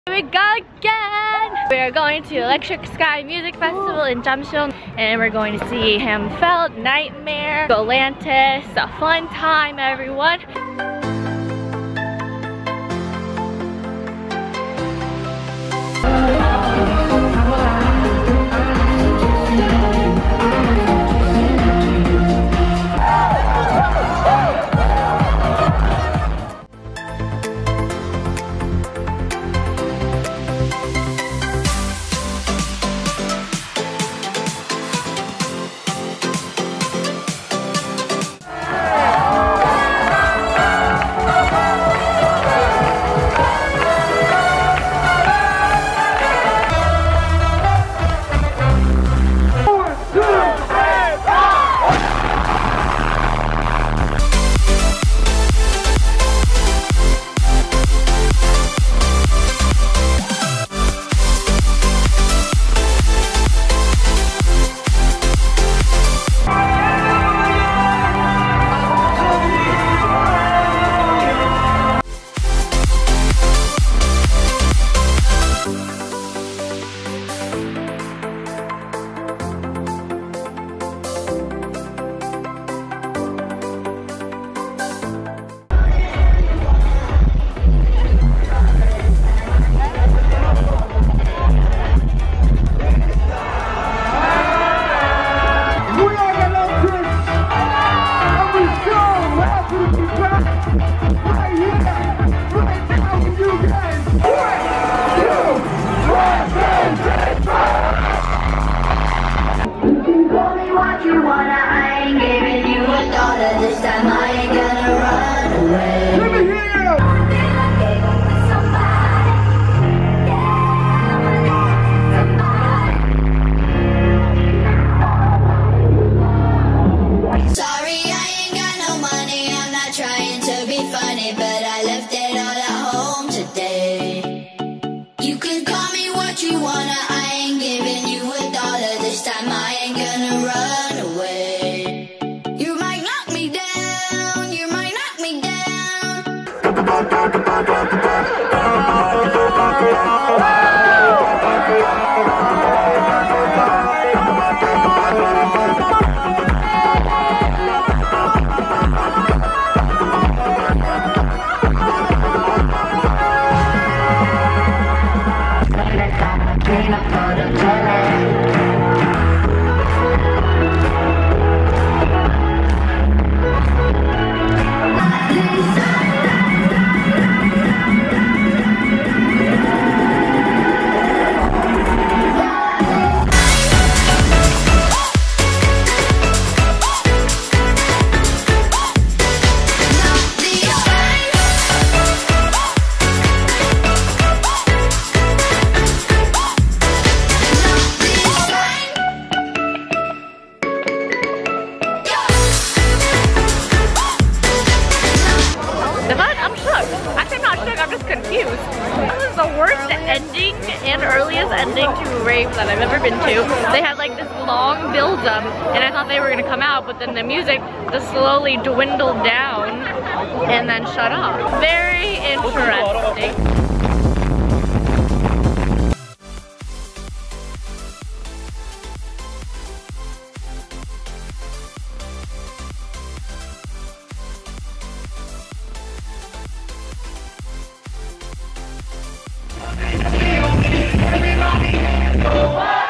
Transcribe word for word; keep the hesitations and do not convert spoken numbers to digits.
Here we go again! We are going to Electric Sky Music Festival in Jamsil, and we're going to see Sam Feldt, Nightmare, Galantis. A fun time, everyone! Ending and earliest ending to a rave that I've ever been to. They had like this long build up and I thought they were gonna come out, but then the music just slowly dwindled down and then shut off. Very interesting. Everybody, go on!